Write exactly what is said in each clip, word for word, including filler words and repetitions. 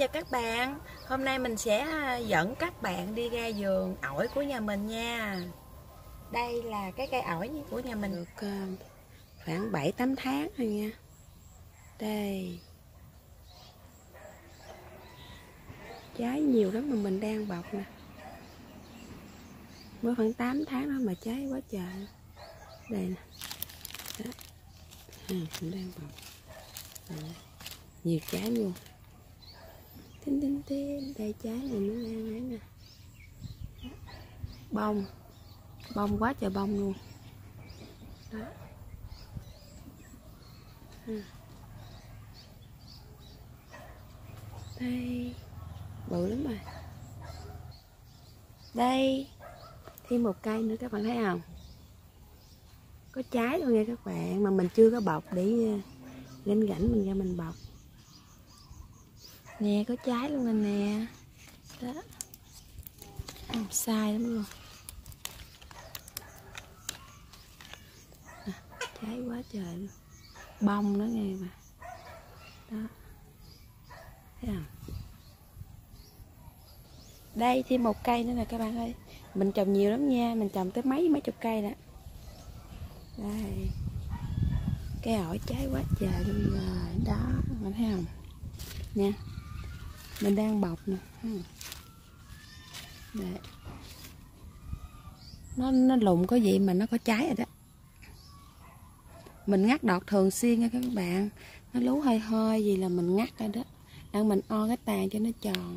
chào các bạn. Hôm nay mình sẽ dẫn các bạn đi ra vườn ổi của nhà mình nha. Đây là cái cây ổi của nhà mình được uh, khoảng bảy tám tháng rồi nha. Đây. Trái nhiều lắm mà mình đang bọc nè. Mới khoảng tám tháng đó mà trái quá trời. Đây nè. Đó. À, mình đang bọc. Đó. Nhiều trái luôn. Tinh tinh tinh, đây trái này nó đang ấy nè. Bông. Bông quá trời bông luôn. Đó. À. Đây. Bự lắm rồi. Đây. Thêm một cây nữa các bạn thấy không? Có trái luôn nha các bạn, mà mình chưa có bọc để lên rảnh mình ra mình bọc. Nè, có trái luôn rồi nè. Đó. Không sai lắm luôn. À, trái quá trời luôn. Bông nữa nghe mà. Đó. Thấy không? Đây thêm một cây nữa nè các bạn ơi. Mình trồng nhiều lắm nha, mình trồng tới mấy mấy chục cây nè. Đây. Cây ổi trái quá trời luôn rồi. Đó, bạn thấy không? Nha. Mình đang bọc nè. Đây. Nó nó lụng có gì mà nó có trái rồi đó. Mình ngắt đọt thường xuyên nha các bạn. Nó lú hơi hơi gì là mình ngắt ra đó. Đang mình o cái tàn cho nó tròn.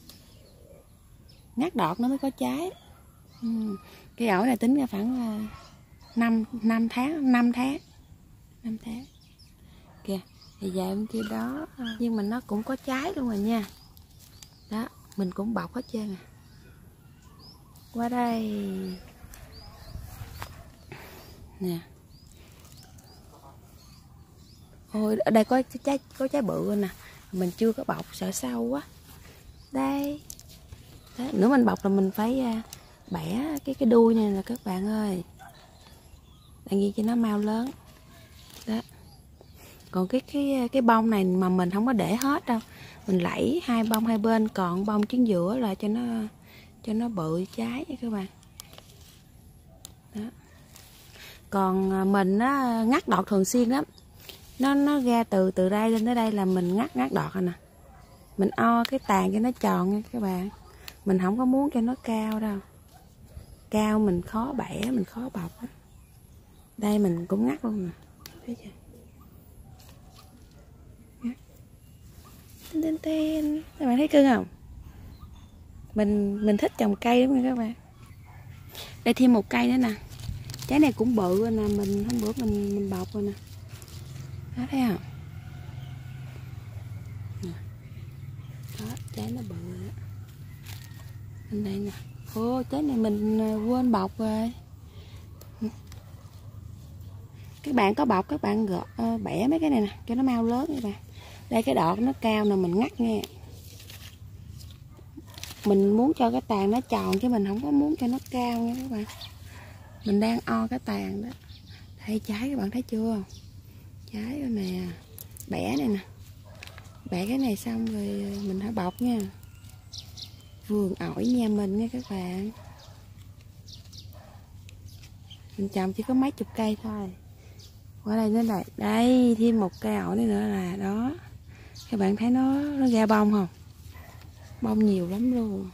Ngắt đọt nó mới có trái. Ừ. Cây ổi này tính ra khoảng uh, năm, năm tháng, năm tháng. năm tháng. Kìa, thì dài bên kia đó. Nhưng mà nó cũng có trái luôn rồi nha. Đó, mình cũng bọc hết trơn à. Qua đây. Nè. Ôi, ở đây có trái có trái bự rồi nè. Mình chưa có bọc, sợ sâu quá. Đây. Đó, nữa mình bọc là mình phải uh, bẻ cái cái đuôi này nè các bạn ơi. Tại vì cho nó mau lớn. Đó. Còn cái cái cái bông này mà mình không có để hết đâu. Mình lẫy hai bông hai bên, còn bông chính giữa là cho nó cho nó bự trái nha các bạn. Đó. Còn mình á, ngắt đọt thường xuyên lắm. Nó nó ra từ từ đây lên tới đây là mình ngắt ngắt đọt rồi nè. Mình o cái tàn cho nó tròn nha các bạn. Mình không có muốn cho nó cao đâu. Cao mình khó bẻ, mình khó bọc á. Đây mình cũng ngắt luôn nè. Thấy chưa? Tên tên tên. Các bạn thấy cưng không? Mình mình thích trồng cây lắm nha các bạn. Đây thêm một cây nữa nè. Trái này cũng bự rồi nè, mình hôm bữa mình mình bọc rồi nè. Đó, thấy không? Đó, trái nó bự rồi đó. Bên đây nè. Ô, trái này mình quên bọc rồi. Các bạn có bọc các bạn gọt uh, bẻ mấy cái này nè cho nó mau lớn các bạn. Đây cái đọt nó cao nè, mình ngắt nha. Mình muốn cho cái tàn nó tròn chứ mình không có muốn cho nó cao nha các bạn. Mình đang o cái tàn đó. Đây trái các bạn thấy chưa? Trái rồi nè. Bẻ này nè. Bẻ cái này xong rồi mình hãy bọc nha. Vườn ổi nhà mình nha các bạn. Mình trồng chỉ có mấy chục cây thôi. Qua đây nó lại. Đây thêm một cây ổi nữa là đó. Các bạn thấy nó nó ra bông không? Bông nhiều lắm luôn.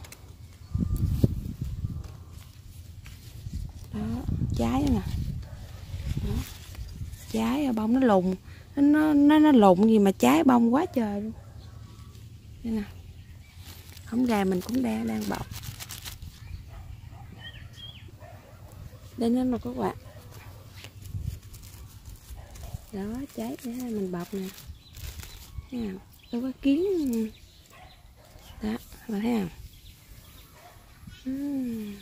Đó, trái đó nè. Đó. Trái bông nó lùng, nó nó nó lụng gì mà trái bông quá trời luôn. Đây nè. Không ra mình cũng đang đang bọc. Đây nó mà có quạt. Đó, trái để mình bọc nè. Thấy không? Đâu có kiến. Đó, các bạn thấy không? Uhm.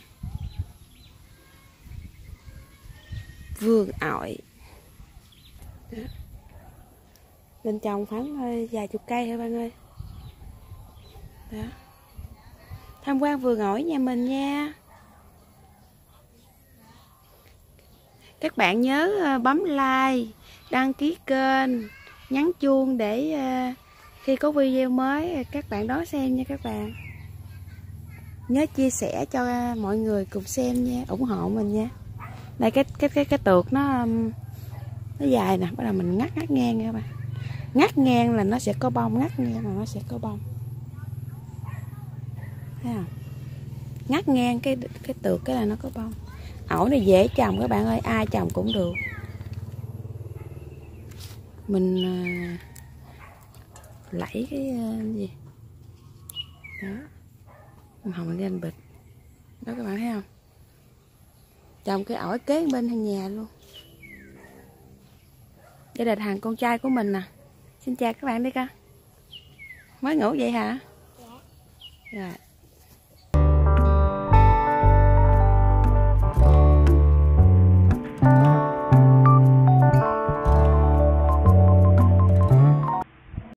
Vườn ổi. Đó. Mình trồng khoảng vài chục cây thôi bạn ơi. Đó. Tham quan vườn ổi nhà mình nha. Các bạn nhớ bấm like, đăng ký kênh, nhấn chuông để Khi có video mới các bạn đón xem nha các bạn. Nhớ chia sẻ cho mọi người cùng xem nha, ủng hộ mình nha. Đây cái cái cái cái tược nó nó dài nè, bắt đầu mình ngắt ngắt ngang nha các bạn. Ngắt ngang là nó sẽ có bông, ngắt ngang là nó sẽ có bông. Thấy không? Ngắt ngang cái cái tược cái là nó có bông. Ổi này dễ trồng các bạn ơi, ai trồng cũng được. Mình uh, lẫy cái uh, gì đó, hồng lên bịch đó các bạn thấy không? Trồng cái ổi kế bên hàng nhà luôn. Đây là thằng con trai của mình nè. Xin chào các bạn đi con. Mới ngủ vậy hả? Dạ. Rồi.